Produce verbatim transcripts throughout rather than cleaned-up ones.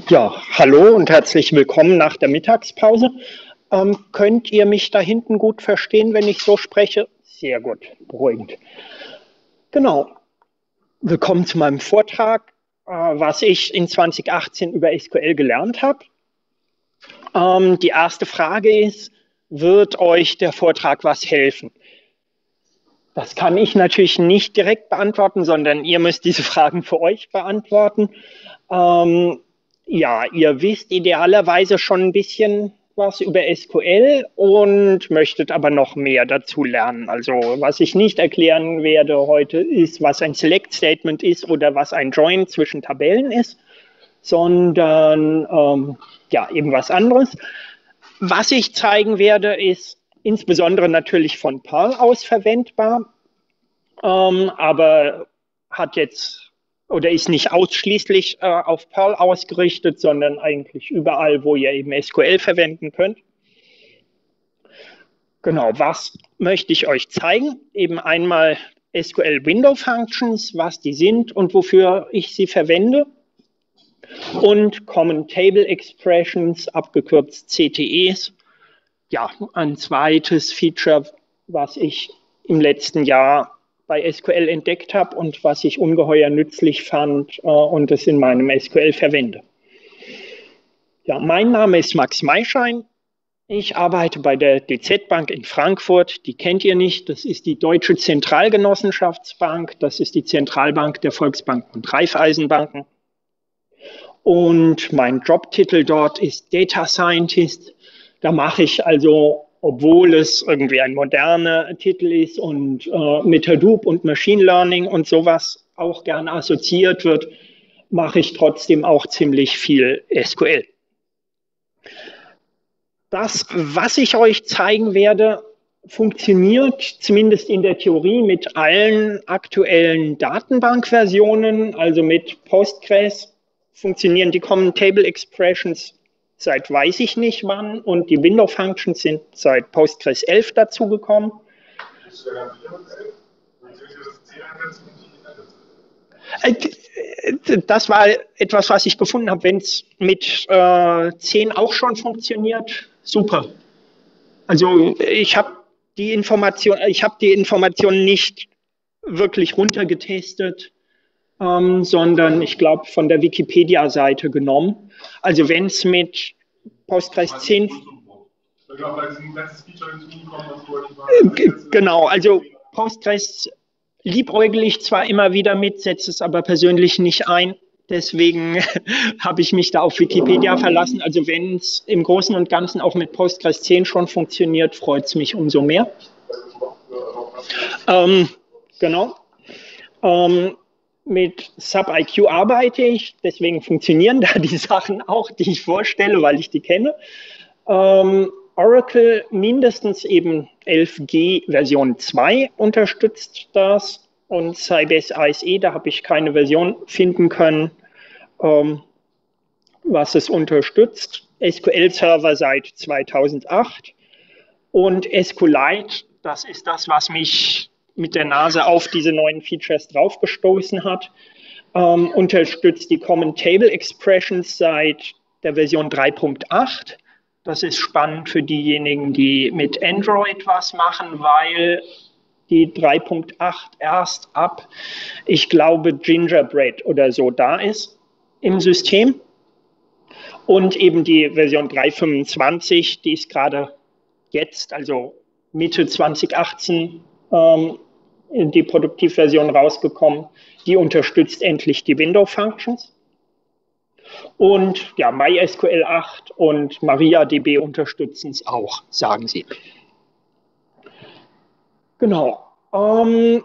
Ja, hallo und herzlich willkommen nach der Mittagspause. Ähm, könnt ihr mich da hinten gut verstehen, wenn ich so spreche? Sehr gut, beruhigend. Genau, willkommen zu meinem Vortrag, äh, was ich in zwanzig achtzehn über S Q L gelernt habe. Ähm, die erste Frage ist, wird euch der Vortrag was helfen? Das kann ich natürlich nicht direkt beantworten, sondern ihr müsst diese Fragen für euch beantworten. Ähm, ja, ihr wisst idealerweise schon ein bisschen was über S Q L und möchtet aber noch mehr dazu lernen. Also was ich nicht erklären werde heute ist, was ein Select Statement ist oder was ein Join zwischen Tabellen ist, sondern ähm, ja, eben was anderes. Was ich zeigen werde, ist insbesondere natürlich von Perl aus verwendbar, ähm, aber hat jetzt oder ist nicht ausschließlich äh, auf Perl ausgerichtet, sondern eigentlich überall, wo ihr eben S Q L verwenden könnt. Genau, was möchte ich euch zeigen? Eben einmal S Q L Window Functions, was die sind und wofür ich sie verwende. Und Common Table Expressions, abgekürzt C T Es. Ja, ein zweites Feature, was ich im letzten Jahr bei S Q L entdeckt habe und was ich ungeheuer nützlich fand äh, und es in meinem S Q L verwende. Ja, mein Name ist Max Maischein. Ich arbeite bei der D Z Bank in Frankfurt. Die kennt ihr nicht. Das ist die Deutsche Zentralgenossenschaftsbank. Das ist die Zentralbank der Volksbanken und Raiffeisenbanken. Und mein Jobtitel dort ist Data Scientist. Da mache ich also, obwohl es irgendwie ein moderner Titel ist und äh, mit Hadoop und Machine Learning und sowas auch gerne assoziiert wird, mache ich trotzdem auch ziemlich viel S Q L. Das, was ich euch zeigen werde, funktioniert zumindest in der Theorie mit allen aktuellen Datenbankversionen, also mit Postgres funktionieren die Common Table Expressions seit weiß ich nicht wann und die Window Functions sind seit Postgres elf dazugekommen. Das war etwas, was ich gefunden habe. Wenn es mit äh, zehn auch schon funktioniert, super. Also ich habe die Information, ich habe die Information nicht wirklich runtergetestet, ähm, sondern ich glaube von der Wikipedia-Seite genommen. Also wenn es mit Postgres zehn... Genau, also Postgres liebäugle ich zwar immer wieder mit, setze es aber persönlich nicht ein. Deswegen habe ich mich da auf Wikipedia verlassen. Also wenn es im Großen und Ganzen auch mit Postgres zehn schon funktioniert, freut es mich umso mehr. Ähm, genau. Ähm, mit SubIQ arbeite ich, deswegen funktionieren da die Sachen auch, die ich vorstelle, weil ich die kenne. Ähm, Oracle mindestens eben elf G Version zwei unterstützt das und Sybase A S E, da habe ich keine Version finden können, ähm, was es unterstützt. S Q L Server seit zweitausendacht und SQLite, das ist das, was mich mit der Nase auf diese neuen Features draufgestoßen hat, ähm, unterstützt die Common Table Expressions seit der Version drei Punkt acht. Das ist spannend für diejenigen, die mit Android was machen, weil die drei Punkt acht erst ab, ich glaube, Gingerbread oder so da ist im System. Und eben die Version drei Punkt fünfundzwanzig, die ist gerade jetzt, also Mitte zwanzig achtzehn, ähm, in die Produktivversion rausgekommen. Die unterstützt endlich die Window Functions. Und ja, MySQL acht und MariaDB unterstützen es auch, sagen sie. Genau. Ähm,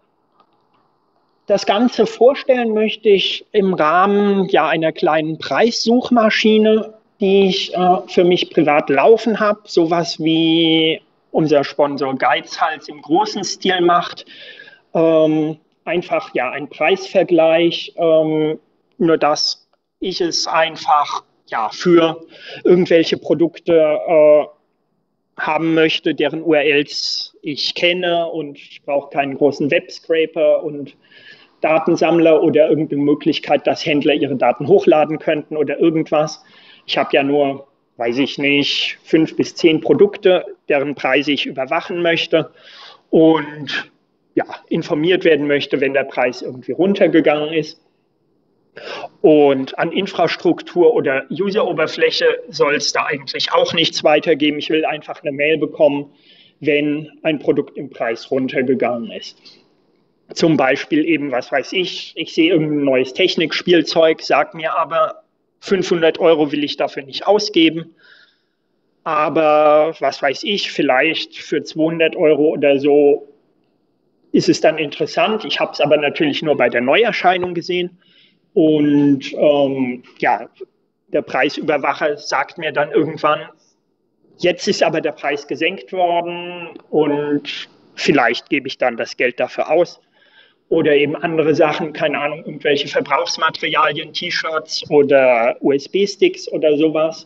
das Ganze vorstellen möchte ich im Rahmen ja, einer kleinen Preissuchmaschine, die ich äh, für mich privat laufen habe. Sowas wie unser Sponsor Geizhals im großen Stil macht. Ähm, einfach ja, ein Preisvergleich, ähm, nur dass ich es einfach ja, für irgendwelche Produkte äh, haben möchte, deren U R Ls ich kenne und ich brauche keinen großen Webscraper und Datensammler oder irgendeine Möglichkeit, dass Händler ihre Daten hochladen könnten oder irgendwas. Ich habe ja nur, weiß ich nicht, fünf bis zehn Produkte, deren Preise ich überwachen möchte und ja, informiert werden möchte, wenn der Preis irgendwie runtergegangen ist. Und an Infrastruktur oder Useroberfläche soll es da eigentlich auch nichts weitergeben. Ich will einfach eine Mail bekommen, wenn ein Produkt im Preis runtergegangen ist. Zum Beispiel eben, was weiß ich, ich sehe irgendein neues Technikspielzeug, sag mir aber, fünfhundert Euro will ich dafür nicht ausgeben. Aber was weiß ich, vielleicht für zweihundert Euro oder so ist es dann interessant. Ich habe es aber natürlich nur bei der Neuerscheinung gesehen. Und ähm, ja, der Preisüberwacher sagt mir dann irgendwann, jetzt ist aber der Preis gesenkt worden und vielleicht gebe ich dann das Geld dafür aus. Oder eben andere Sachen, keine Ahnung, irgendwelche Verbrauchsmaterialien, T-Shirts oder U S B-Sticks oder sowas.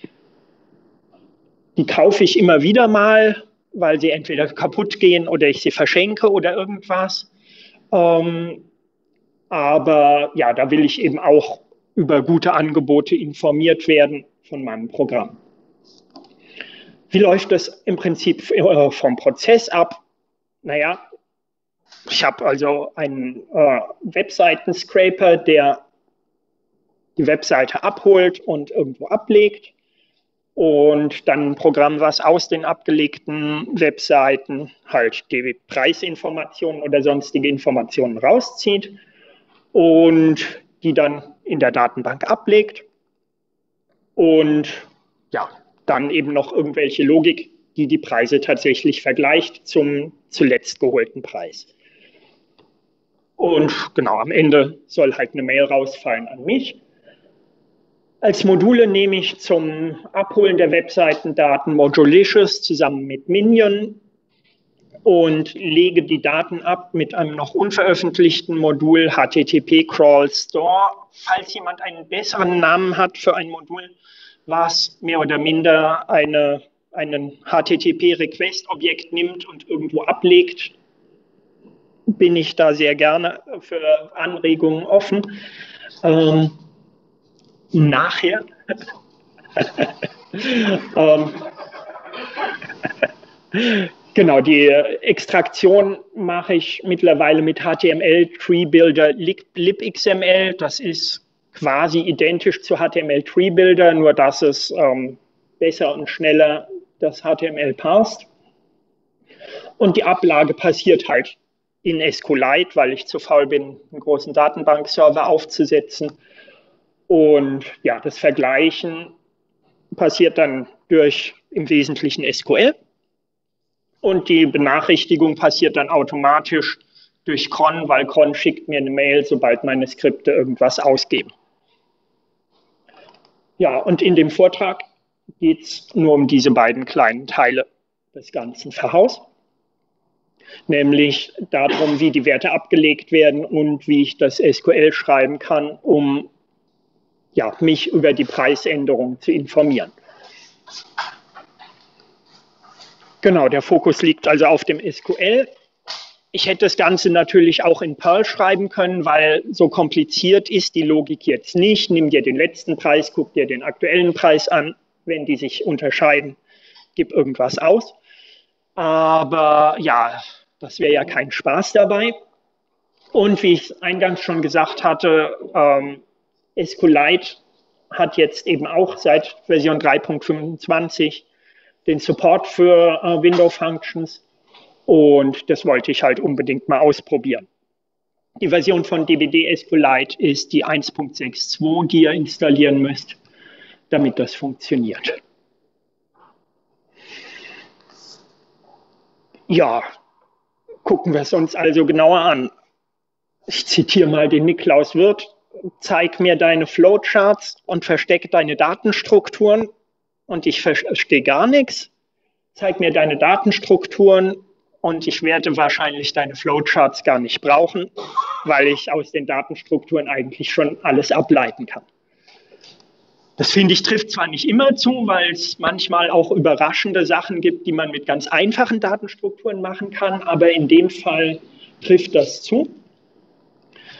Die kaufe ich immer wieder mal, weil sie entweder kaputt gehen oder ich sie verschenke oder irgendwas. Ähm, Aber ja, da will ich eben auch über gute Angebote informiert werden von meinem Programm. Wie läuft das im Prinzip äh, vom Prozess ab? Naja, ich habe also einen äh, Webseiten-Scraper, der die Webseite abholt und irgendwo ablegt. Und dann ein Programm, was aus den abgelegten Webseiten halt die Preisinformationen oder sonstige Informationen rauszieht und die dann in der Datenbank ablegt und ja, dann eben noch irgendwelche Logik, die die Preise tatsächlich vergleicht zum zuletzt geholten Preis. Und genau, am Ende soll halt eine Mail rausfallen an mich. Als Module nehme ich zum Abholen der Webseitendaten Modulicious zusammen mit Minion und lege die Daten ab mit einem noch unveröffentlichten Modul H T T P Crawl Store. Falls jemand einen besseren Namen hat für ein Modul, was mehr oder minder eine, einen H T T P-Request-Objekt nimmt und irgendwo ablegt, bin ich da sehr gerne für Anregungen offen. Ähm, nachher. ähm, Genau, die Extraktion mache ich mittlerweile mit H T M L Tree Builder libxml. Das ist quasi identisch zu H T M L Tree Builder, nur dass es ähm, besser und schneller das H T M L passt. Und die Ablage passiert halt in SQLite, weil ich zu faul bin, einen großen Datenbankserver aufzusetzen. Und ja, das Vergleichen passiert dann durch im Wesentlichen S Q L. Und die Benachrichtigung passiert dann automatisch durch cron, weil cron schickt mir eine Mail, sobald meine Skripte irgendwas ausgeben. Ja, und in dem Vortrag geht es nur um diese beiden kleinen Teile des ganzen Verhaus, nämlich darum, wie die Werte abgelegt werden und wie ich das S Q L schreiben kann, um ja, mich über die Preisänderung zu informieren. Genau, der Fokus liegt also auf dem S Q L. Ich hätte das Ganze natürlich auch in Perl schreiben können, weil so kompliziert ist die Logik jetzt nicht. Nimm dir den letzten Preis, guck dir den aktuellen Preis an. Wenn die sich unterscheiden, gib irgendwas aus. Aber ja, das wäre ja kein Spaß dabei. Und wie ich eingangs schon gesagt hatte, ähm, SQLite hat jetzt eben auch seit Version drei Punkt fünfundzwanzig den Support für äh, Window Functions und das wollte ich halt unbedingt mal ausprobieren. Die Version von D B D SQLite ist die eins Punkt sechs Punkt zwei, die ihr installieren müsst, damit das funktioniert. Ja, gucken wir es uns also genauer an. Ich zitiere mal den Niklaus Wirth. Zeig mir deine Flowcharts und verstecke deine Datenstrukturen. Und ich verstehe gar nichts. Zeig mir deine Datenstrukturen und ich werde wahrscheinlich deine Flowcharts gar nicht brauchen, weil ich aus den Datenstrukturen eigentlich schon alles ableiten kann. Das finde ich trifft zwar nicht immer zu, weil es manchmal auch überraschende Sachen gibt, die man mit ganz einfachen Datenstrukturen machen kann, aber in dem Fall trifft das zu.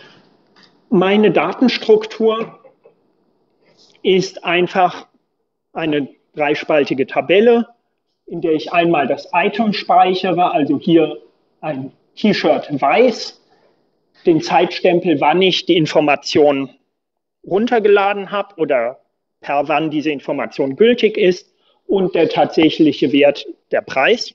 Meine Datenstruktur ist einfach eine dreispaltige Tabelle, in der ich einmal das Item speichere, also hier ein T-Shirt weiß, den Zeitstempel, wann ich die Information runtergeladen habe oder per wann diese Information gültig ist und der tatsächliche Wert, der Preis.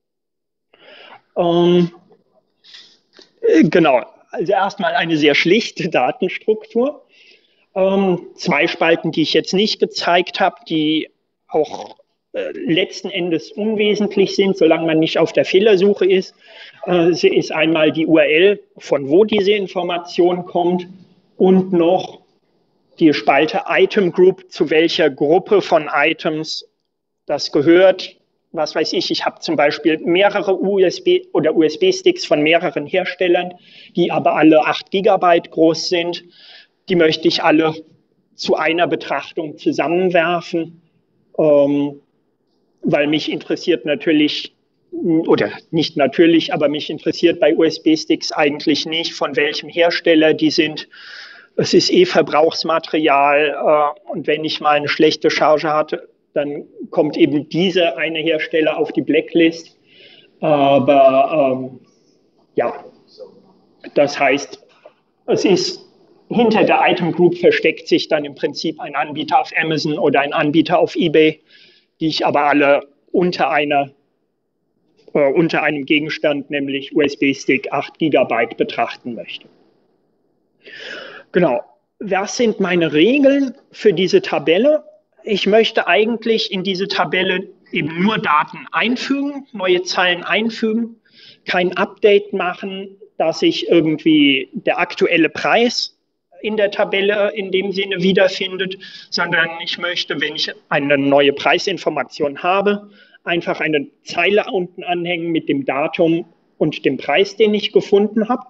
Ähm, genau, also erstmal eine sehr schlichte Datenstruktur. Ähm, zwei Spalten, die ich jetzt nicht gezeigt habe, die auch äh, letzten Endes unwesentlich sind, solange man nicht auf der Fehlersuche ist. Äh, sie ist einmal die U R L, von wo diese Information kommt, und noch die Spalte Item Group, zu welcher Gruppe von Items das gehört. Was weiß ich, ich habe zum Beispiel mehrere U S B oder U S B-Sticks von mehreren Herstellern, die aber alle acht Gigabyte groß sind. Die möchte ich alle zu einer Betrachtung zusammenwerfen, ähm, weil mich interessiert natürlich, oder nicht natürlich, aber mich interessiert bei U S B-Sticks eigentlich nicht, von welchem Hersteller die sind. Es ist eh Verbrauchsmaterial äh, und wenn ich mal eine schlechte Charge hatte, dann kommt eben dieser eine Hersteller auf die Blacklist. Aber ähm, ja, das heißt, es ist hinter der Item Group versteckt sich dann im Prinzip ein Anbieter auf Amazon oder ein Anbieter auf eBay, die ich aber alle unter einer äh, unter einem Gegenstand, nämlich U S B-Stick acht Gigabyte, betrachten möchte. Genau. Was sind meine Regeln für diese Tabelle? Ich möchte eigentlich in diese Tabelle eben nur Daten einfügen, neue Zeilen einfügen, kein Update machen, dass sich irgendwie der aktuelle Preis in der Tabelle in dem Sinne wiederfindet, sondern ich möchte, wenn ich eine neue Preisinformation habe, einfach eine Zeile unten anhängen mit dem Datum und dem Preis, den ich gefunden habe.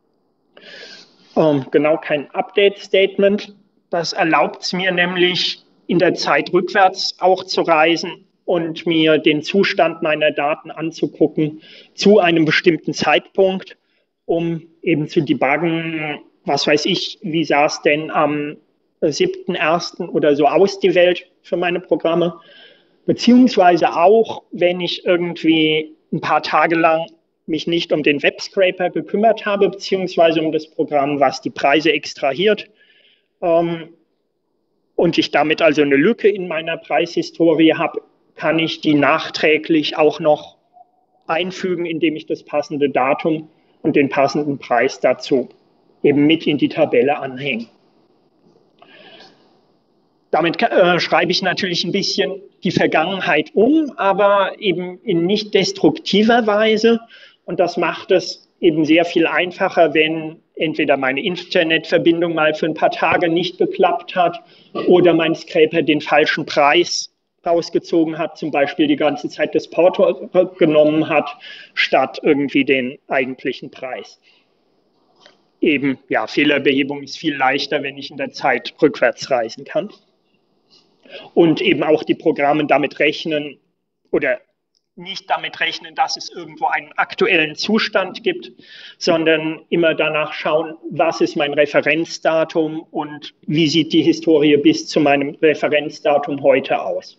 Ähm, genau, kein Update-Statement. Das erlaubt es mir nämlich, in der Zeit rückwärts auch zu reisen und mir den Zustand meiner Daten anzugucken zu einem bestimmten Zeitpunkt, um eben zu debuggen, was weiß ich, wie sah es denn am siebten ersten oder so aus, die Welt für meine Programme. Beziehungsweise auch, wenn ich irgendwie ein paar Tage lang mich nicht um den Webscraper gekümmert habe, beziehungsweise um das Programm, was die Preise extrahiert, ähm, und ich damit also eine Lücke in meiner Preishistorie habe, kann ich die nachträglich auch noch einfügen, indem ich das passende Datum und den passenden Preis dazu eben mit in die Tabelle anhänge. Damit äh, schreibe ich natürlich ein bisschen die Vergangenheit um, aber eben in nicht destruktiver Weise. Und das macht es eben sehr viel einfacher, wenn entweder meine Internetverbindung mal für ein paar Tage nicht geklappt hat oder mein Scraper den falschen Preis rausgezogen hat, zum Beispiel die ganze Zeit das Porto genommen hat, statt irgendwie den eigentlichen Preis. Eben, ja, Fehlerbehebung ist viel leichter, wenn ich in der Zeit rückwärts reisen kann. Und eben auch die Programme damit rechnen oder nicht damit rechnen, dass es irgendwo einen aktuellen Zustand gibt, sondern immer danach schauen, was ist mein Referenzdatum und wie sieht die Historie bis zu meinem Referenzdatum heute aus.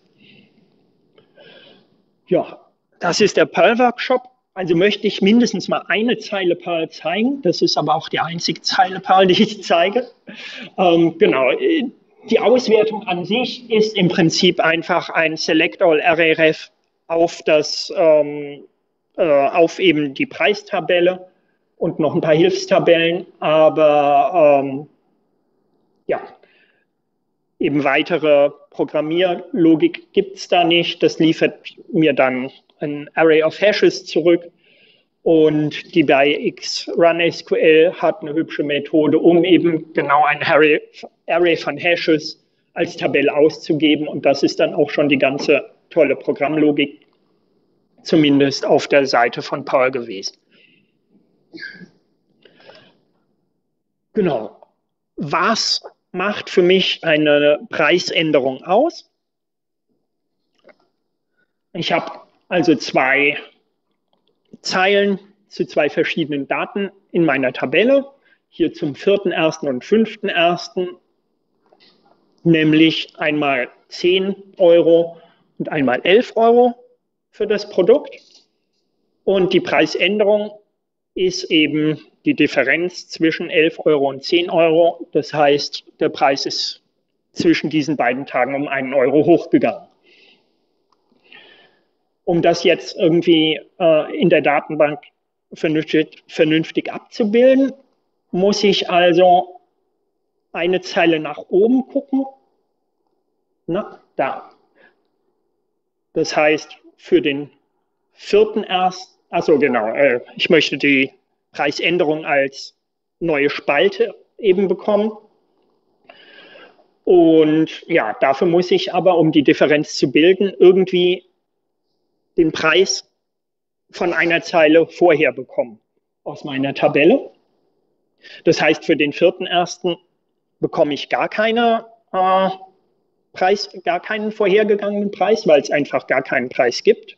Ja, das ist der Perl-Workshop. Also möchte ich mindestens mal eine Zeile Perl zeigen. Das ist aber auch die einzige Zeile Perl, die ich zeige. Ähm, genau. Die Auswertung an sich ist im Prinzip einfach ein Select All Array Ref auf, das, ähm, äh, auf eben die Preistabelle und noch ein paar Hilfstabellen, aber ähm, ja, eben weitere Programmierlogik gibt es da nicht. Das liefert mir dann ein Array of Hashes zurück. Und die bei XRunSQL hat eine hübsche Methode, um eben genau ein Array, Array von Hashes als Tabelle auszugeben. Und das ist dann auch schon die ganze tolle Programmlogik, zumindest auf der Seite von Perl gewesen. Genau. Was macht für mich eine Preisänderung aus? Ich habe also zwei Zeilen zu zwei verschiedenen Daten in meiner Tabelle. hier zum vierten ersten und fünften ersten, nämlich einmal zehn Euro und einmal elf Euro für das Produkt. Und die Preisänderung ist eben die Differenz zwischen elf Euro und zehn Euro. Das heißt, der Preis ist zwischen diesen beiden Tagen um einen Euro hochgegangen. Um das jetzt irgendwie äh, in der Datenbank vernünftig, vernünftig abzubilden, muss ich also eine Zeile nach oben gucken. Na, da. Das heißt, für den vierten erst, also genau, äh, ich möchte die Preisänderung als neue Spalte eben bekommen. Und ja, dafür muss ich aber, um die Differenz zu bilden, irgendwie den Preis von einer Zeile vorher bekommen aus meiner Tabelle. Das heißt, für den vierten ersten bekomme ich gar keine äh, Preis, gar keinen vorhergegangenen Preis, weil es einfach gar keinen Preis gibt.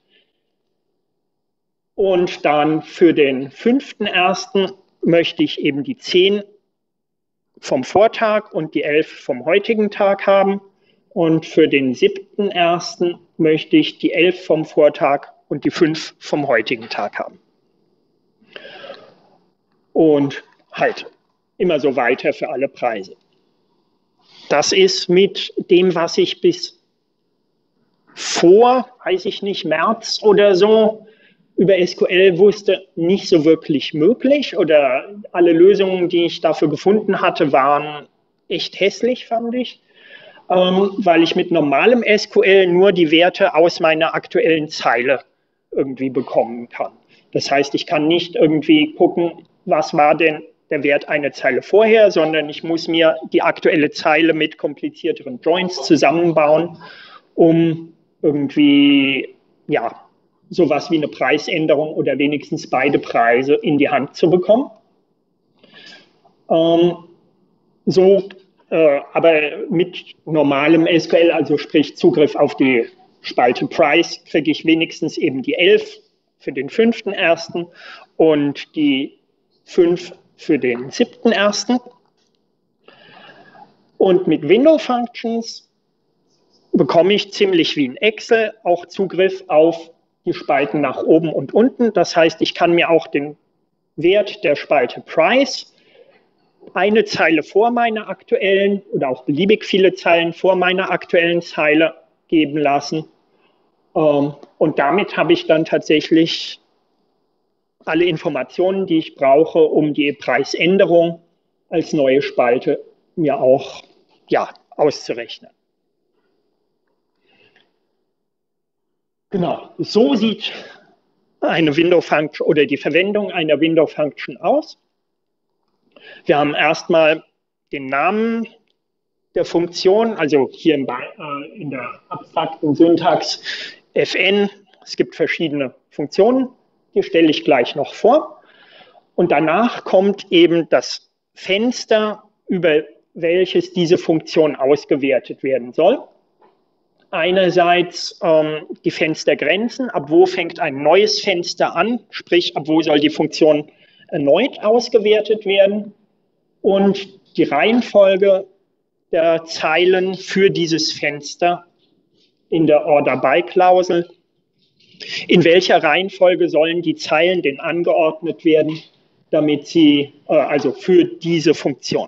Und dann für den fünften ersten möchte ich eben die zehn vom Vortag und die elf vom heutigen Tag haben. Und für den siebten ersten möchte ich die elf vom Vortag und die fünf vom heutigen Tag haben. Und halt immer so weiter für alle Preise. Das ist mit dem, was ich bis vor, weiß ich nicht, März oder so über S Q L wusste, nicht so wirklich möglich. Oder alle Lösungen, die ich dafür gefunden hatte, waren echt hässlich, fand ich. Ähm, weil ich mit normalem S Q L nur die Werte aus meiner aktuellen Zeile irgendwie bekommen kann. Das heißt, ich kann nicht irgendwie gucken, was war denn der Wert eine Zeile vorher, sondern ich muss mir die aktuelle Zeile mit komplizierteren Joins zusammenbauen, um irgendwie, ja, sowas wie eine Preisänderung oder wenigstens beide Preise in die Hand zu bekommen. Ähm, so, äh, aber mit normalem S Q L, also sprich Zugriff auf die Spalte Price, kriege ich wenigstens eben die elf für den fünften ersten und die fünf für den siebten ersten. Und mit Window Functions bekomme ich ziemlich wie in Excel auch Zugriff auf die Spalten nach oben und unten. Das heißt, ich kann mir auch den Wert der Spalte Price eine Zeile vor meiner aktuellen oder auch beliebig viele Zeilen vor meiner aktuellen Zeile geben lassen. Und damit habe ich dann tatsächlich alle Informationen, die ich brauche, um die Preisänderung als neue Spalte mir auch ja, auszurechnen. Genau, so sieht eine Window-Function oder die Verwendung einer Window-Function aus. Wir haben erstmal den Namen der Funktion, also hier in, äh, in der abstrakten Syntax Fn. Es gibt verschiedene Funktionen, die stelle ich gleich noch vor. Und danach kommt eben das Fenster, über welches diese Funktion ausgewertet werden soll. Einerseits ähm, die Fenstergrenzen, ab wo fängt ein neues Fenster an, sprich ab wo soll die Funktion erneut ausgewertet werden, und die Reihenfolge der Zeilen für dieses Fenster in der Order-by-Klausel. In welcher Reihenfolge sollen die Zeilen denn angeordnet werden, damit sie, äh, also für diese Funktion.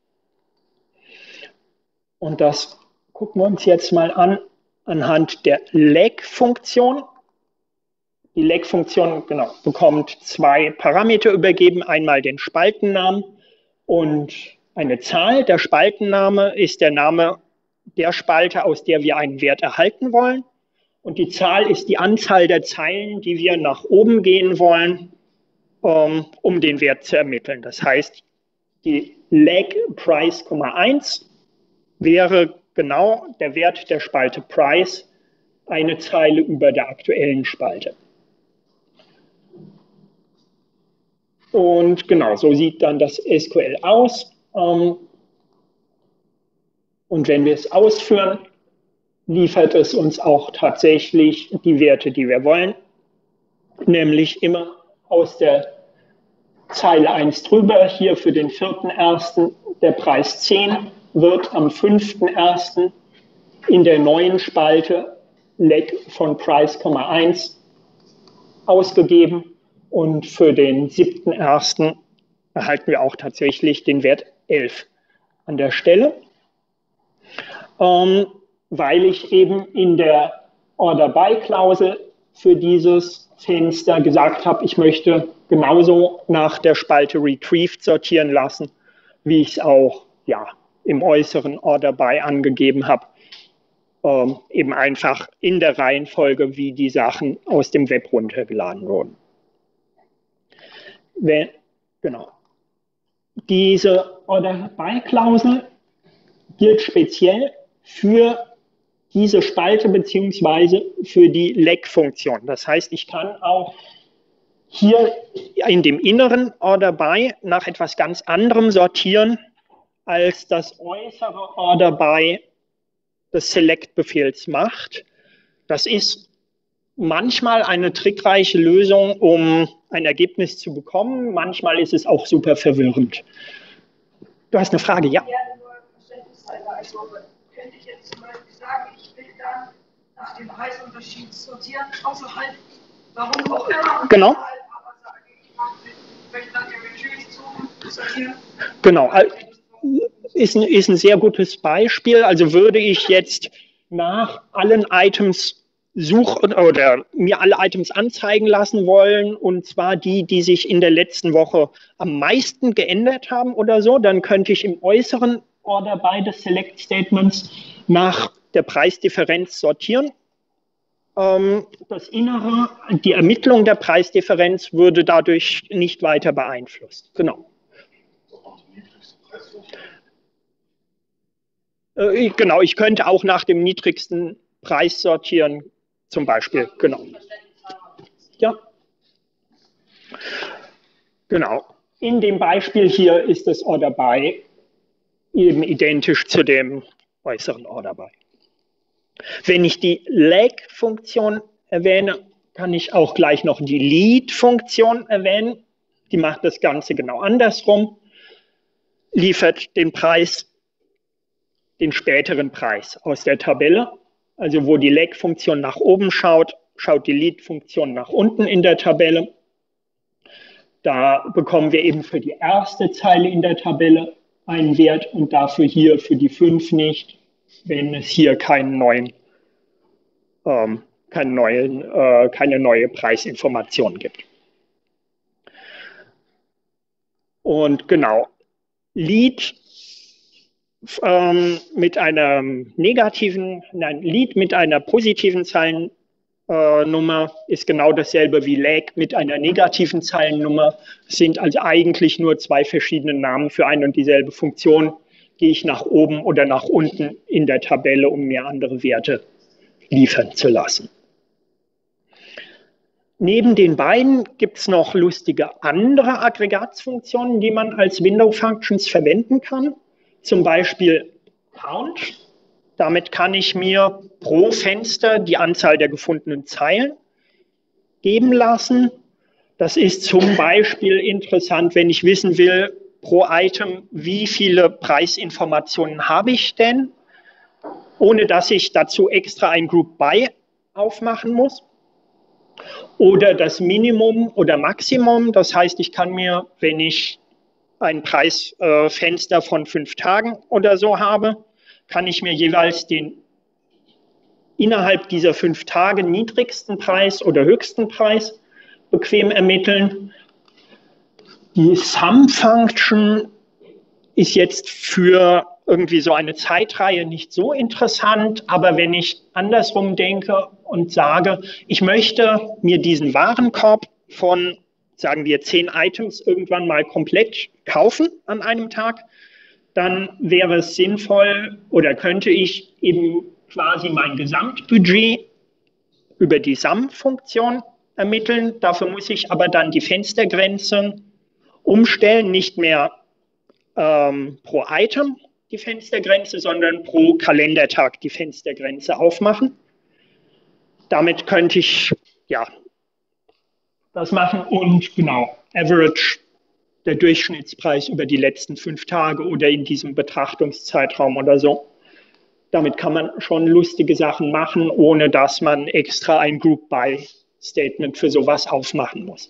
Und das gucken wir uns jetzt mal an anhand der leg-Funktion. Die leg-Funktion genau, bekommt zwei Parameter übergeben, einmal den Spaltennamen und eine Zahl. Der Spaltenname ist der Name der Spalte, aus der wir einen Wert erhalten wollen. Und die Zahl ist die Anzahl der Zeilen, die wir nach oben gehen wollen, um den Wert zu ermitteln. Das heißt, die leg Price, eins wäre genau der Wert der Spalte Price, eine Zeile über der aktuellen Spalte. Und genau, so sieht dann das S Q L aus. Und wenn wir es ausführen, liefert es uns auch tatsächlich die Werte, die wir wollen, nämlich immer aus der Zeile eins drüber, hier für den vierten ersten der Preis zehn wird am fünften ersten in der neuen Spalte Leg von Price, eins ausgegeben und für den siebten ersten erhalten wir auch tatsächlich den Wert elf an der Stelle, ähm, weil ich eben in der Order-by-Klausel für dieses Fenster gesagt habe, ich möchte genauso nach der Spalte Retrieved sortieren lassen, wie ich es auch ja, im äußeren Order-by angegeben habe. Ähm, eben einfach in der Reihenfolge, wie die Sachen aus dem Web runtergeladen wurden. Wenn, genau. Diese Order-by-Klausel gilt speziell für diese Spalte beziehungsweise für die Leg-Funktion. Das heißt, ich kann auch hier in dem inneren Order-by nach etwas ganz anderem sortieren, als das äußere Order-by des Select-Befehls macht. Das ist manchmal eine trickreiche Lösung, um ein Ergebnis zu bekommen. Manchmal ist es auch super verwirrend. Du hast eine Frage, ja? Ja, nur verständnishalber. Also könnte ich jetzt zum Beispiel sagen, ich will dann nach dem Preisunterschied sortieren, außerhalb, warum auch immer. Genau. Aber sage ich, ich möchte nach dem Retrieve sortieren. Genau. Ist ein, ist ein sehr gutes Beispiel. Also würde ich jetzt nach allen Items suchen oder mir alle Items anzeigen lassen wollen, und zwar die, die sich in der letzten Woche am meisten geändert haben oder so, dann könnte ich im äußeren Order-by des Select Statements nach der Preisdifferenz sortieren. Das Innere, die Ermittlung der Preisdifferenz würde dadurch nicht weiter beeinflusst. Genau. Äh, genau, ich könnte auch nach dem niedrigsten Preis sortieren, zum Beispiel. Genau. Ja. Genau. In dem Beispiel hier ist das Order-by eben identisch zu dem äußeren Order-by. Wenn ich die Leg-Funktion erwähne, kann ich auch gleich noch die Lead-Funktion erwähnen. Die macht das Ganze genau andersrum, liefert den Preis, den späteren Preis aus der Tabelle. Also wo die Leg-Funktion nach oben schaut, schaut die Lead-Funktion nach unten in der Tabelle. Da bekommen wir eben für die erste Zeile in der Tabelle einen Wert und dafür hier für die fünf nicht, wenn es hier keinen neuen, ähm, keinen neuen, äh, keine neue Preisinformation gibt. Und genau, Lead ähm, mit einer negativen, nein, Lead mit einer positiven Zeilennummer ist genau dasselbe wie Leg mit einer negativen Zeilennummer. Es sind also eigentlich nur zwei verschiedene Namen für eine und dieselbe Funktion. Gehe ich nach oben oder nach unten in der Tabelle, um mir andere Werte liefern zu lassen. Neben den beiden gibt es noch lustige andere Aggregatsfunktionen, die man als Window-Functions verwenden kann. Zum Beispiel Count. Damit kann ich mir pro Fenster die Anzahl der gefundenen Zeilen geben lassen. Das ist zum Beispiel interessant, wenn ich wissen will, pro Item, wie viele Preisinformationen habe ich denn, ohne dass ich dazu extra ein Group By aufmachen muss. Oder das Minimum oder Maximum, das heißt, ich kann mir, wenn ich ein Preisfenster äh, von fünf Tagen oder so habe, kann ich mir jeweils den innerhalb dieser fünf Tage niedrigsten Preis oder höchsten Preis bequem ermitteln. Die Sum-Function ist jetzt für irgendwie so eine Zeitreihe nicht so interessant, aber wenn ich andersrum denke und sage, ich möchte mir diesen Warenkorb von, sagen wir, zehn Items irgendwann mal komplett kaufen an einem Tag, dann wäre es sinnvoll oder könnte ich eben quasi mein Gesamtbudget über die Sum-Funktion ermitteln. Dafür muss ich aber dann die Fenstergrenze umstellen, nicht mehr ähm, pro Item die Fenstergrenze, sondern pro Kalendertag die Fenstergrenze aufmachen. Damit könnte ich ja das machen und genau, Average der Durchschnittspreis über die letzten fünf Tage oder in diesem Betrachtungszeitraum oder so. Damit kann man schon lustige Sachen machen, ohne dass man extra ein Group-by-Statement für sowas aufmachen muss.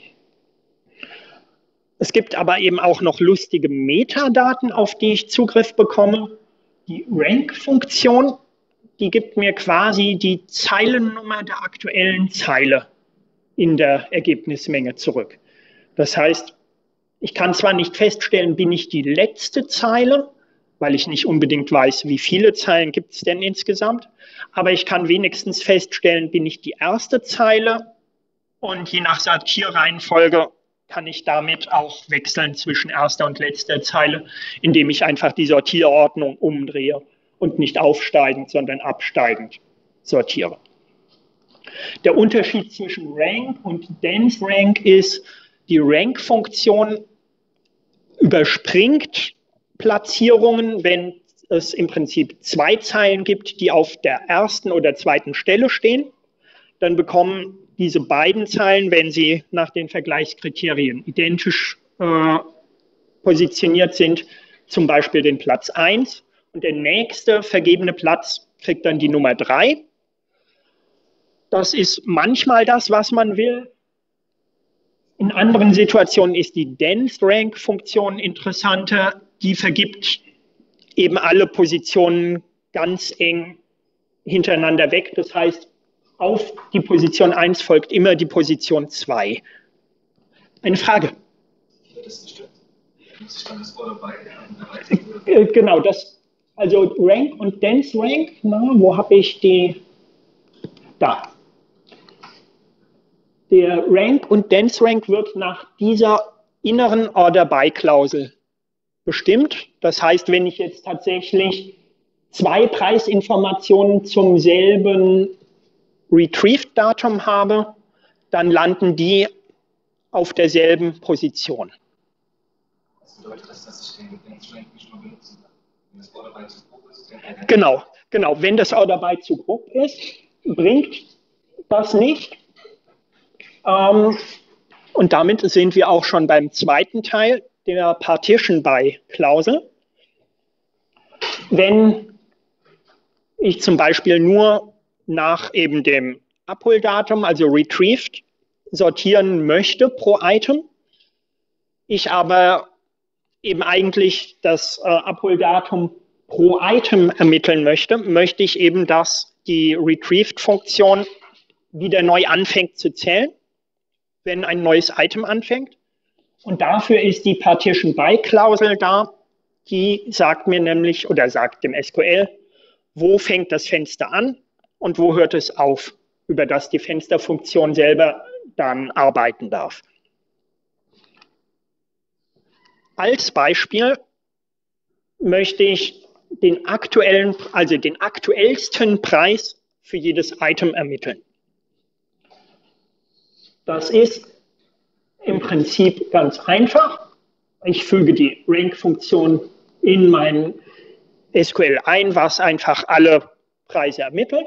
Es gibt aber eben auch noch lustige Metadaten, auf die ich Zugriff bekomme. Die Rank-Funktion, die gibt mir quasi die Zeilennummer der aktuellen Zeile in der Ergebnismenge zurück. Das heißt, ich kann zwar nicht feststellen, bin ich die letzte Zeile, weil ich nicht unbedingt weiß, wie viele Zeilen gibt es denn insgesamt, aber ich kann wenigstens feststellen, bin ich die erste Zeile und je nach Sortierreihenfolge kann ich damit auch wechseln zwischen erster und letzter Zeile, indem ich einfach die Sortierordnung umdrehe und nicht aufsteigend, sondern absteigend sortiere. Der Unterschied zwischen Rank und Dense Rank ist, die Rank-Funktion überspringt Platzierungen, wenn es im Prinzip zwei Zeilen gibt, die auf der ersten oder zweiten Stelle stehen. Dann bekommen diese beiden Zeilen, wenn sie nach den Vergleichskriterien identisch äh, positioniert sind, zum Beispiel den Platz eins. Und der nächste vergebene Platz kriegt dann die Nummer drei. Das ist manchmal das, was man will. In anderen Situationen ist die Dense Rank Funktion interessanter. Die vergibt eben alle Positionen ganz eng hintereinander weg. Das heißt, auf die Position eins folgt immer die Position zwei. Eine Frage? Ja, das stimmt. Muss ich dann das Order by Genau, das, also Rank und Dense Rank, na, wo habe ich die? Da. Der Rank und Dense Rank wird nach dieser inneren Order by Klausel bestimmt. Das heißt, wenn ich jetzt tatsächlich zwei Preisinformationen zum selben Retrieved-Datum habe, dann landen die auf derselben Position. Das bedeutet, dass ich den Dense Rank nicht nur benutzen kann, wenn das Order by zu grob ist. Genau, genau. Wenn das Order by zu grob ist, bringt das nicht. Ähm, und damit sind wir auch schon beim zweiten Teil der Partition by Klausel. Wenn ich zum Beispiel nur nach eben dem Abholdatum, also Retrieved, sortieren möchte pro Item, ich aber eben eigentlich das äh, Abholdatum pro Item ermitteln möchte, möchte ich eben, dass die Retrieved-Funktion wieder neu anfängt zu zählen, wenn ein neues Item anfängt. Und dafür ist die Partition by Klausel da, die sagt mir nämlich oder sagt dem S Q L, wo fängt das Fenster an und wo hört es auf, über das die Fensterfunktion selber dann arbeiten darf. Als Beispiel möchte ich den aktuellen, also den aktuellsten Preis für jedes Item ermitteln. Das ist im Prinzip ganz einfach. Ich füge die Rank-Funktion in mein S Q L ein, was einfach alle Preise ermittelt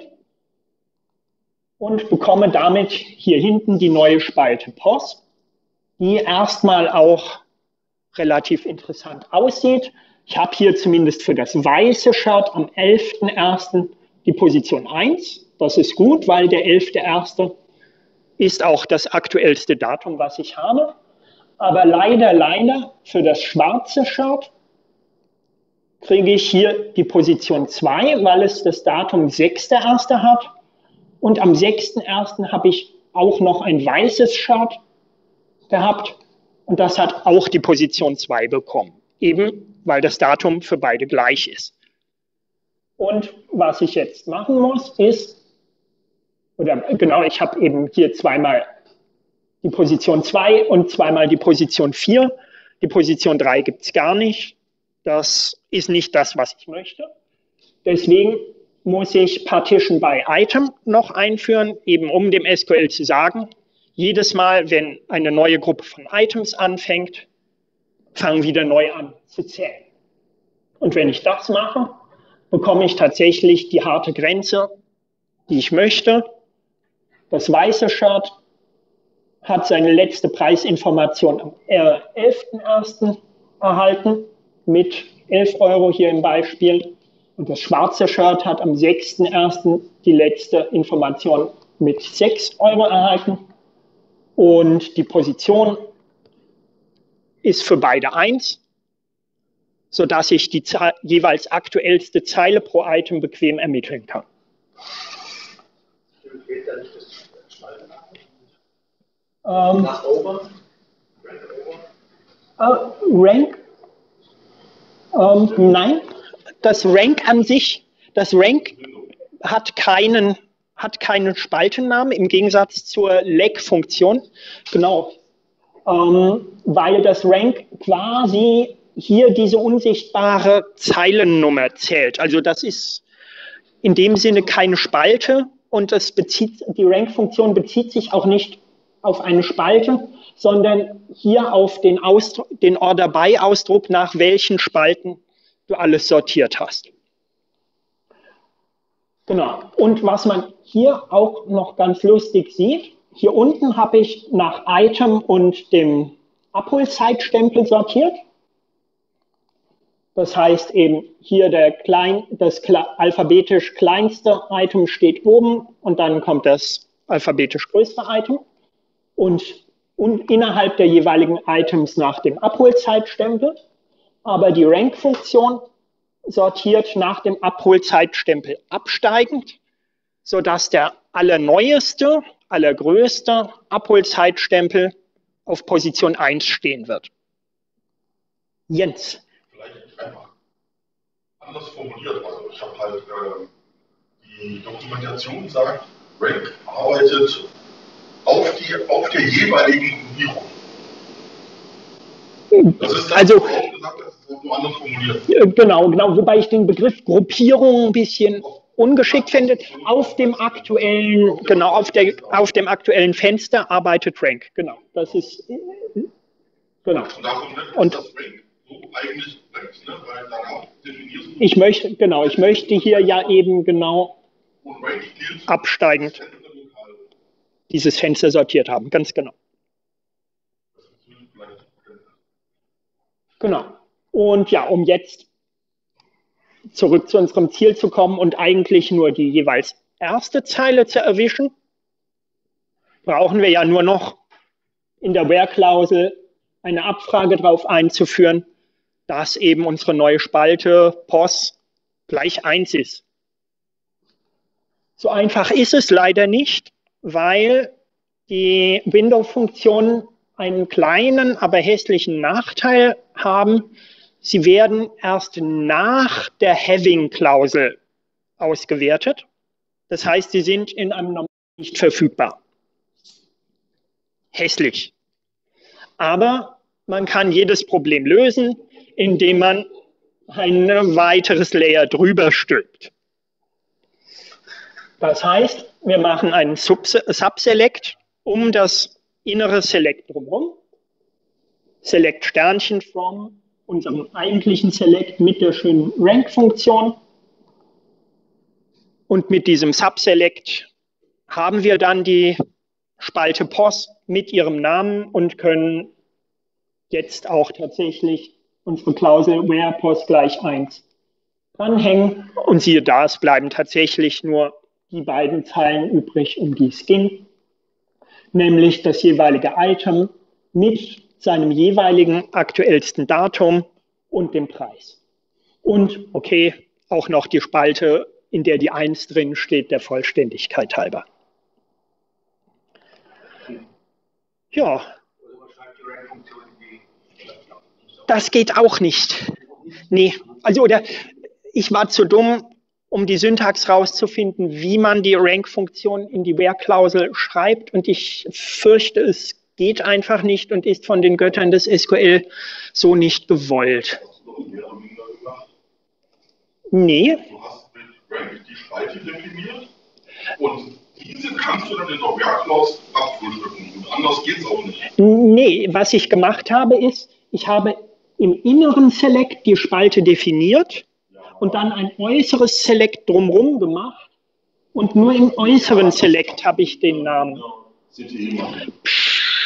und bekomme damit hier hinten die neue Spalte P O S, die erstmal auch relativ interessant aussieht. Ich habe hier zumindest für das weiße Shirt am elften ersten die Position eins. Das ist gut, weil der elfte erste ist auch das aktuellste Datum, was ich habe. Aber leider, leider für das schwarze Shirt kriege ich hier die Position zwei, weil es das Datum sechster erster hat. Und am sechsten ersten habe ich auch noch ein weißes Shirt gehabt und das hat auch die Position zwei bekommen. Eben, weil das Datum für beide gleich ist. Und was ich jetzt machen muss, ist, oder genau, ich habe eben hier zweimal die Position zwei und zweimal die Position vier. Die Position drei gibt es gar nicht. Das ist nicht das, was ich möchte. Deswegen muss ich Partition by Item noch einführen, eben um dem S Q L zu sagen, jedes Mal, wenn eine neue Gruppe von Items anfängt, fangen wieder neu an zu zählen. Und wenn ich das mache, bekomme ich tatsächlich die harte Grenze, die ich möchte. Das weiße Shirt hat seine letzte Preisinformation am elften ersten erhalten mit elf Euro hier im Beispiel. Und das schwarze Shirt hat am sechsten ersten die letzte Information mit sechs Euro erhalten. Und die Position ist für beide eins, sodass ich die jeweils aktuellste Zeile pro Item bequem ermitteln kann. Ähm, Nach oben? Rank over? Äh, Rank? Ähm, nein, das Rank an sich, das Rank hat keinen, hat keinen Spaltennamen im Gegensatz zur Leg-Funktion. Genau, ähm, weil das Rank quasi hier diese unsichtbare Zeilennummer zählt. Also das ist in dem Sinne keine Spalte und das bezieht, die Rank-Funktion bezieht sich auch nicht auf eine Spalte, sondern hier auf den, Ausdruck, den Order-by-Ausdruck, nach welchen Spalten du alles sortiert hast. Genau. Und was man hier auch noch ganz lustig sieht, hier unten habe ich nach Item und dem Abholzeitstempel sortiert. Das heißt eben, hier der klein, das alphabetisch kleinste Item steht oben und dann kommt das alphabetisch größte Item. Und, und innerhalb der jeweiligen Items nach dem Abholzeitstempel. Aber die Rank-Funktion sortiert nach dem Abholzeitstempel absteigend, sodass der allerneueste, allergrößte Abholzeitstempel auf Position eins stehen wird. Jens. Vielleicht einfach anders formuliert. Also ich habe halt, äh, die Dokumentation sagt, Rank arbeitet auf, die, auf der jeweiligen Gruppierung. Das ist das, also, gesagt, das ist nur anders formuliert. Genau, genau, wobei ich den Begriff Gruppierung ein bisschen ungeschickt finde. Auf dem aktuellen, genau, auf, der, auf dem aktuellen Fenster arbeitet Rank. Genau, das ist, genau. Und davon Und ist das Rank so eigentlich recht, ne? Weil danach definierst du. Ich möchte, genau, ich möchte hier ja eben genau absteigend dieses Fenster sortiert haben, ganz genau. Genau. Und ja, um jetzt zurück zu unserem Ziel zu kommen und eigentlich nur die jeweils erste Zeile zu erwischen, brauchen wir ja nur noch in der Where-Klausel eine Abfrage darauf einzuführen, dass eben unsere neue Spalte P O S gleich eins ist. So einfach ist es leider nicht, weil die Window-Funktionen einen kleinen, aber hässlichen Nachteil haben. Sie werden erst nach der Having-Klausel ausgewertet. Das heißt, sie sind in einem normalen nicht verfügbar. Hässlich. Aber man kann jedes Problem lösen, indem man ein weiteres Layer drüber stülpt. Das heißt, wir machen einen Subselect um das innere Select drumherum. Select Sternchen from unserem eigentlichen Select mit der schönen Rank-Funktion. Und mit diesem Subselect haben wir dann die Spalte P O S mit ihrem Namen und können jetzt auch tatsächlich unsere Klausel where P O S gleich eins dranhängen. Und siehe da, es bleiben tatsächlich nur die beiden Zeilen übrig, um die es ging, nämlich das jeweilige Item mit seinem jeweiligen aktuellsten Datum und dem Preis. Und, okay, auch noch die Spalte, in der die eins drin steht, der Vollständigkeit halber. Ja. Das geht auch nicht. Nee, also oder ich war zu dumm, um die Syntax rauszufinden, wie man die Rank-Funktion in die Where-Klausel schreibt. Und ich fürchte, es geht einfach nicht und ist von den Göttern des S Q L so nicht gewollt. Nee. Du hast mit Rank die Spalte definiert und diese kannst du dann in der Where-Klausel abfrühstücken. Und anders geht es auch nicht. Nee, was ich gemacht habe, ist, ich habe im inneren Select die Spalte definiert und dann ein äußeres Select drumherum gemacht und nur im äußeren Select habe ich den Namen. Psch,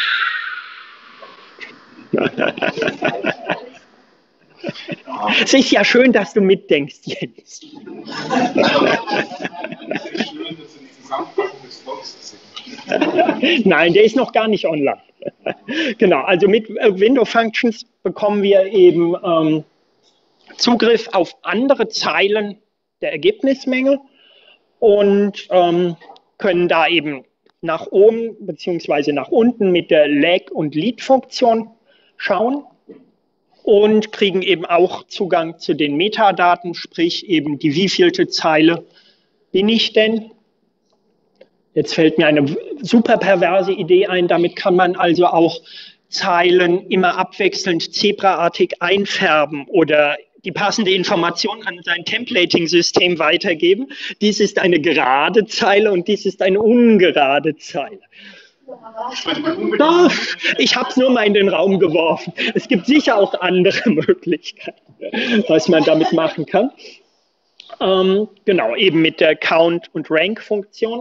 Es ist ja schön, dass du mitdenkst, Jens. Es ist schön, dass du die Zusammenfassung des Blogs siehst. Nein, der ist noch gar nicht online. Genau, also mit Window Functions bekommen wir eben ähm, Zugriff auf andere Zeilen der Ergebnismenge und ähm, können da eben nach oben bzw. nach unten mit der Lag- und Lead-Funktion schauen und kriegen eben auch Zugang zu den Metadaten, sprich eben die wievielte Zeile bin ich denn? Jetzt fällt mir eine super perverse Idee ein, damit kann man also auch Zeilen immer abwechselnd zebraartig einfärben oder die passende Information an sein Templating-System weitergeben. Dies ist eine gerade Zeile und dies ist eine ungerade Zeile. Doch, ich habe es nur mal in den Raum geworfen. Es gibt sicher auch andere Möglichkeiten, was man damit machen kann. Ähm, genau, eben mit der Count- und Rank-Funktion.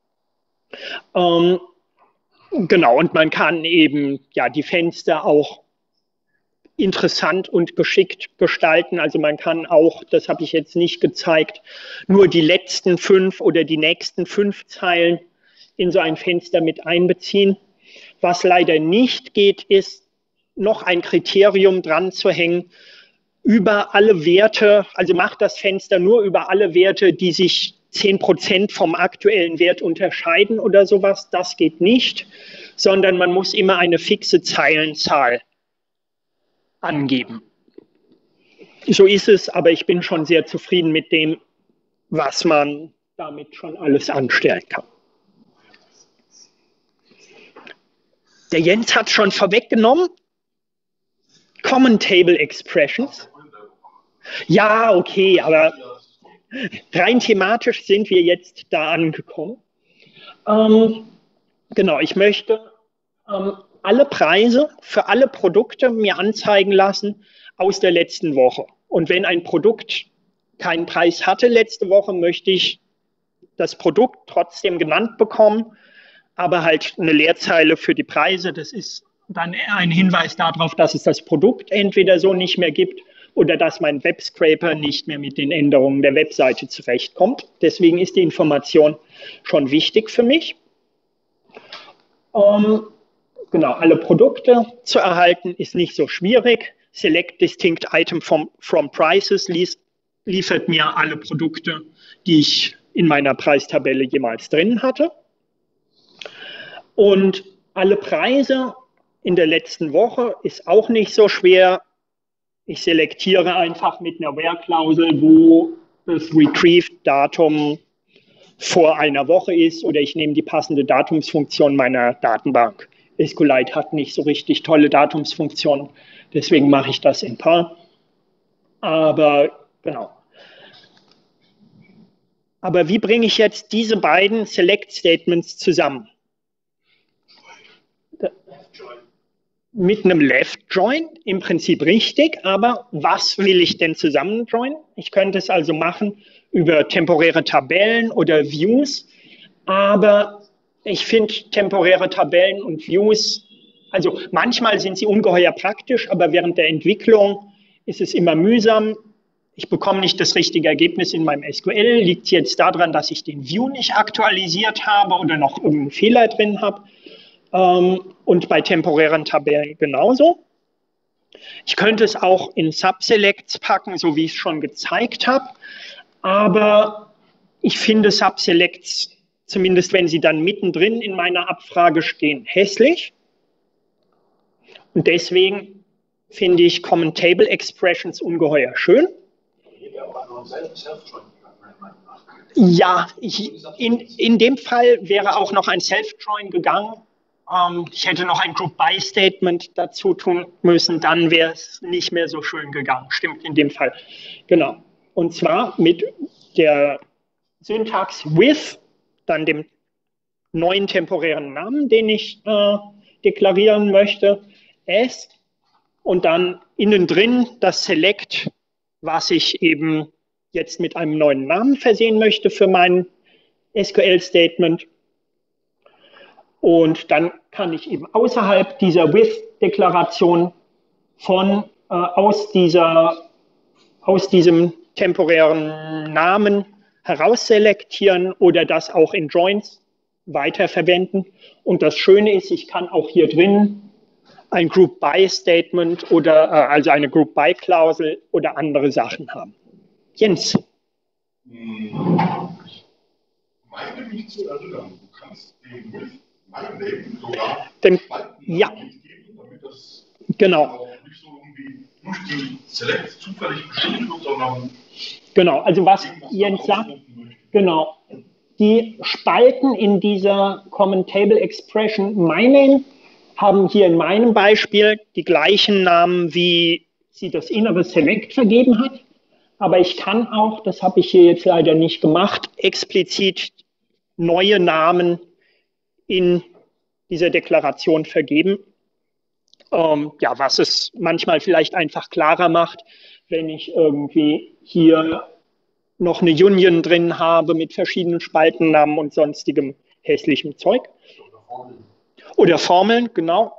Ähm, genau, und man kann eben ja, die Fenster auch interessant und geschickt gestalten. Also man kann auch, das habe ich jetzt nicht gezeigt, nur die letzten fünf oder die nächsten fünf Zeilen in so ein Fenster mit einbeziehen. Was leider nicht geht, ist, noch ein Kriterium dran zu hängen, über alle Werte, also macht das Fenster nur über alle Werte, die sich zehn Prozent vom aktuellen Wert unterscheiden oder sowas. Das geht nicht, sondern man muss immer eine fixe Zeilenzahl angeben. So ist es, aber ich bin schon sehr zufrieden mit dem, was man damit schon alles anstellen kann. Der Jens hat schon vorweggenommen, Common Table Expressions. Ja, okay, aber rein thematisch sind wir jetzt da angekommen. Ähm, genau, ich möchte ähm, alle Preise für alle Produkte mir anzeigen lassen aus der letzten Woche. Und wenn ein Produkt keinen Preis hatte letzte Woche, möchte ich das Produkt trotzdem genannt bekommen, aber halt eine Leerzeile für die Preise. Das ist dann eher ein Hinweis darauf, dass es das Produkt entweder so nicht mehr gibt oder dass mein Webscraper nicht mehr mit den Änderungen der Webseite zurechtkommt. Deswegen ist die Information schon wichtig für mich. Ähm, genau, alle Produkte zu erhalten ist nicht so schwierig. Select distinct item from, from prices lies, liefert mir alle Produkte, die ich in meiner Preistabelle jemals drin hatte. Und alle Preise in der letzten Woche ist auch nicht so schwer. Ich selektiere einfach mit einer Where-Klausel, wo das Retrieved-Datum vor einer Woche ist, oder ich nehme die passende Datumsfunktion meiner Datenbank. SQLite hat nicht so richtig tolle Datumsfunktionen, deswegen mache ich das in Perl. Aber genau. Aber wie bringe ich jetzt diese beiden Select-Statements zusammen? Mit einem Left Join, im Prinzip richtig, aber was will ich denn zusammen joinen? Ich könnte es also machen über temporäre Tabellen oder Views, aber ich finde temporäre Tabellen und Views, also manchmal sind sie ungeheuer praktisch, aber während der Entwicklung ist es immer mühsam. Ich bekomme nicht das richtige Ergebnis in meinem S Q L. Liegt es jetzt daran, dass ich den View nicht aktualisiert habe oder noch irgendeinen Fehler drin habe? Und bei temporären Tabellen genauso. Ich könnte es auch in Subselects packen, so wie ich es schon gezeigt habe. Aber ich finde Subselects, zumindest wenn sie dann mittendrin in meiner Abfrage stehen, hässlich. Und deswegen finde ich Common Table Expressions ungeheuer schön. Ja, ich, in, in dem Fall wäre auch noch ein Self-Join gegangen. Ich hätte noch ein Group-By-Statement dazu tun müssen, dann wäre es nicht mehr so schön gegangen. Stimmt in dem Fall. Genau. Und zwar mit der Syntax with, dann dem neuen temporären Namen, den ich äh, deklarieren möchte, as, und dann innen drin das Select, was ich eben jetzt mit einem neuen Namen versehen möchte für mein S Q L-Statement. Und dann kann ich eben außerhalb dieser With-Deklaration von äh, aus, dieser, aus diesem temporären Namen herausselektieren oder das auch in Joins weiterverwenden. Und das Schöne ist, ich kann auch hier drin ein Group-By-Statement oder äh, also eine Group-By-Klausel oder andere Sachen haben. Jens. Ich meine mich zu erinnern, du kannst den mit meinem Leben sogar Den, ja, mitgeben, damit das genau. auch nicht so irgendwie durch die Select zufällig bestimmt wird, sondern Genau, also was Jens sagt, genau, die Spalten in dieser Common Table Expression MyName haben hier in meinem Beispiel die gleichen Namen, wie sie das innere Select vergeben hat. Aber ich kann auch, das habe ich hier jetzt leider nicht gemacht, explizit neue Namen in dieser Deklaration vergeben. Ähm, ja, was es manchmal vielleicht einfach klarer macht, wenn ich irgendwie hier noch eine Union drin habe mit verschiedenen Spaltennamen und sonstigem hässlichem Zeug. Oder Formeln, genau.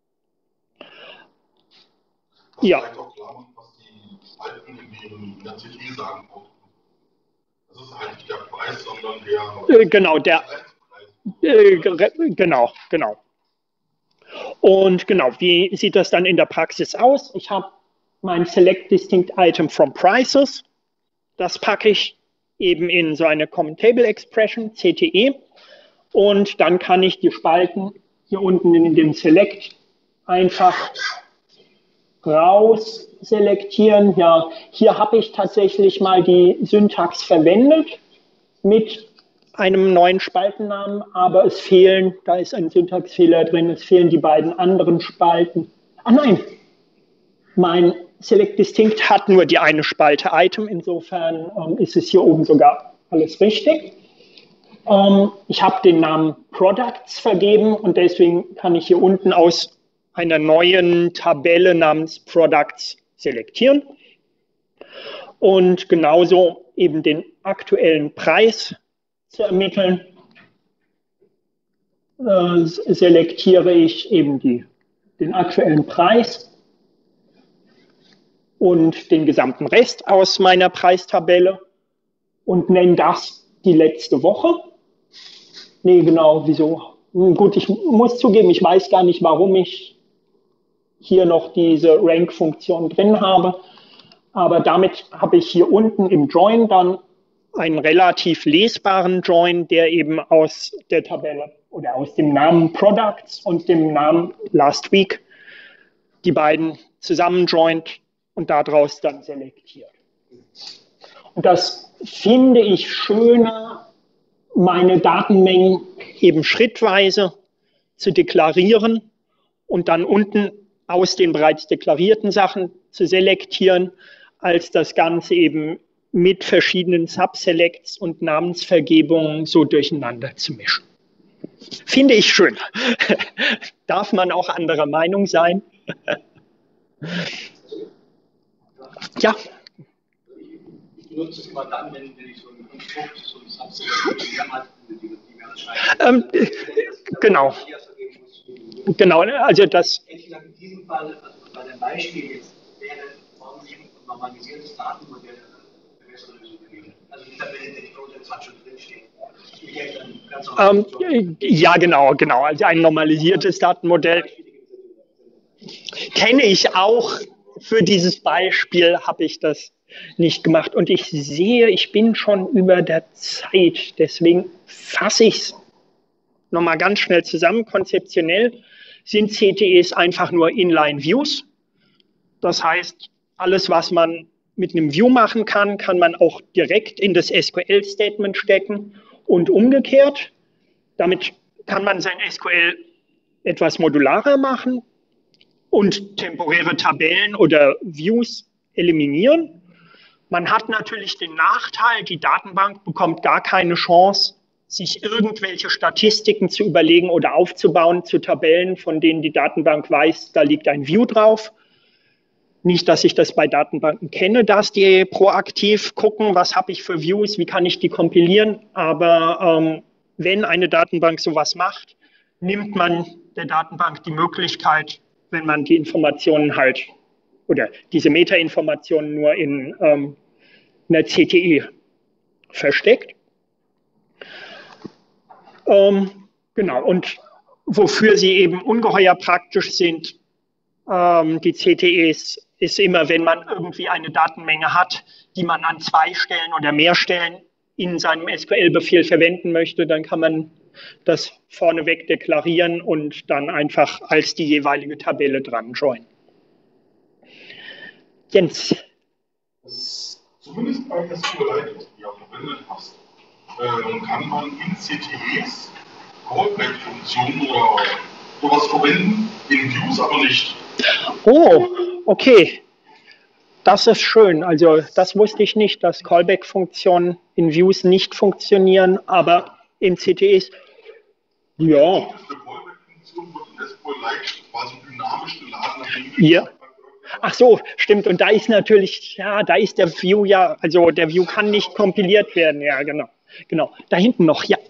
was Ja. vielleicht auch klar macht, was die Spalten in dem in der C T sagen. Das ist halt nicht der Preis, sondern der Äh, genau, der äh, genau, genau. Und genau, wie sieht das dann in der Praxis aus? Ich habe mein Select Distinct Item from Prices. Das packe ich eben in so eine Common Table Expression, C T E. Und dann kann ich die Spalten hier unten in dem Select einfach raus selektieren. Ja, hier habe ich tatsächlich mal die Syntax verwendet mit einem neuen Spaltennamen, aber es fehlen, da ist ein Syntaxfehler drin, es fehlen die beiden anderen Spalten. Ah nein, mein Select Distinct hat nur die eine Spalte Item, insofern ähm, ist es hier oben sogar alles richtig. Ähm, ich habe den Namen Products vergeben und deswegen kann ich hier unten aus einer neuen Tabelle namens Products selektieren und genauso eben den aktuellen Preis zu ermitteln, äh, selektiere ich eben die, den aktuellen Preis und den gesamten Rest aus meiner Preistabelle und nenne das die letzte Woche. Nee, genau, wieso? Gut, ich muss zugeben, ich weiß gar nicht, warum ich hier noch diese Rank-Funktion drin habe, aber damit habe ich hier unten im Join dann einen relativ lesbaren Join, der eben aus der Tabelle oder aus dem Namen Products und dem Namen Last Week die beiden zusammen joint und daraus dann selektiert. Und das finde ich schöner, meine Datenmengen eben schrittweise zu deklarieren und dann unten aus den bereits deklarierten Sachen zu selektieren, als das Ganze eben mit verschiedenen Subselects und Namensvergebungen so durcheinander zu mischen. Finde ich schön. Darf man auch anderer Meinung sein? Ja. Ich benutze es immer dann, wenn, wenn ich so ein Konstrukt, so ein Subselect habe, die wir schreiben. Ähm, genau. Genau, also das. In diesem Fall, also bei dem Beispiel jetzt, wäre ordentlich und normalisiertes Datenmodell eine bessere Lösung gewesen. Also die Tabelle, die Codex hat schon drinstehen. Ähm, ja, genau, genau. Also ein normalisiertes Datenmodell kenne ich auch. Für dieses Beispiel habe ich das nicht gemacht. Und ich sehe, ich bin schon über der Zeit. Deswegen fasse ich es nochmal ganz schnell zusammen. Konzeptionell sind C T Es einfach nur Inline-Views. Das heißt, alles, was man mit einem View machen kann, kann man auch direkt in das S Q L-Statement stecken und umgekehrt. Damit kann man sein S Q L etwas modularer machen und temporäre Tabellen oder Views eliminieren. Man hat natürlich den Nachteil, die Datenbank bekommt gar keine Chance, sich irgendwelche Statistiken zu überlegen oder aufzubauen zu Tabellen, von denen die Datenbank weiß, da liegt ein View drauf. Nicht, dass ich das bei Datenbanken kenne, dass die proaktiv gucken, was habe ich für Views, wie kann ich die kompilieren. Aber ähm, wenn eine Datenbank sowas macht, nimmt man der Datenbank die Möglichkeit, wenn man die Informationen halt oder diese Metainformationen nur in ähm, einer C T E versteckt. Ähm, genau, und wofür sie eben ungeheuer praktisch sind, ähm, die C T Es, ist immer, wenn man irgendwie eine Datenmenge hat, die man an zwei Stellen oder mehr Stellen in seinem S Q L-Befehl verwenden möchte, dann kann man das vorneweg deklarieren und dann einfach als die jeweilige Tabelle dran joinen. Jens. Zumindest bei SQLite, was du ja verwendet hast, äh, kann man in C T Es Callback-Funktionen oder sowas verwenden, in Views aber nicht. Oh, okay. Das ist schön. Also das wusste ich nicht, dass Callback-Funktionen in Views nicht funktionieren, aber in C T Es, ja. Die Callback-Funktion wird in SQLite quasi dynamisch geladen. Ja. Ach so, stimmt. Und da ist natürlich, ja, da ist der View ja, also der View kann nicht kompiliert werden. Ja, genau. Genau. Da hinten noch, ja.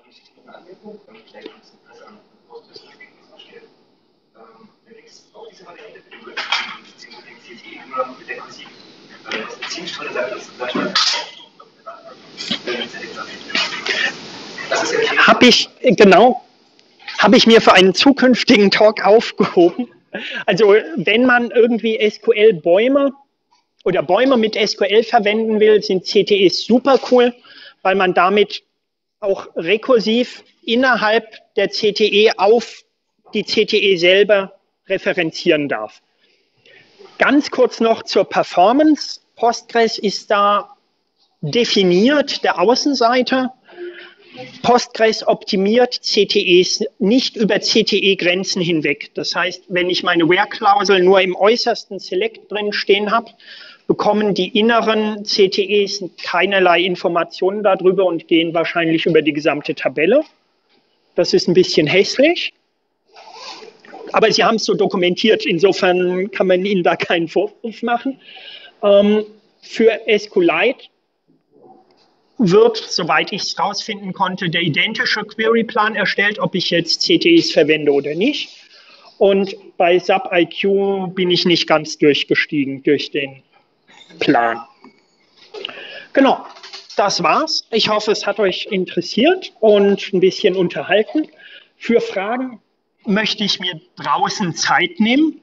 Habe ich, genau, habe ich mir für einen zukünftigen Talk aufgehoben. Also wenn man irgendwie S Q L-Bäume oder Bäume mit S Q L verwenden will, sind C T Es super cool, weil man damit auch rekursiv innerhalb der C T E auf die C T E selber referenzieren darf. Ganz kurz noch zur Performance. Postgres ist da definiert, der Außenseiter. Postgres optimiert C T Es nicht über C T E-Grenzen hinweg. Das heißt, wenn ich meine Where-Klausel nur im äußersten Select drin stehen habe, bekommen die inneren C T Es keinerlei Informationen darüber und gehen wahrscheinlich über die gesamte Tabelle. Das ist ein bisschen hässlich. Aber sie haben es so dokumentiert, insofern kann man ihnen da keinen Vorwurf machen. Ähm, für SQLite wird, soweit ich es rausfinden konnte, der identische Queryplan erstellt, ob ich jetzt C T Es verwende oder nicht. Und bei SubIQ bin ich nicht ganz durchgestiegen durch den Plan. Genau, das war's. Ich hoffe, es hat euch interessiert und ein bisschen unterhalten. Für Fragen möchte ich mir draußen Zeit nehmen.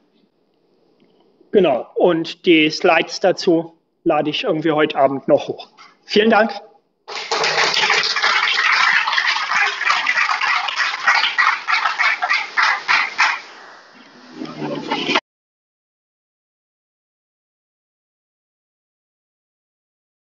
Genau, und die Slides dazu lade ich irgendwie heute Abend noch hoch. Vielen Dank.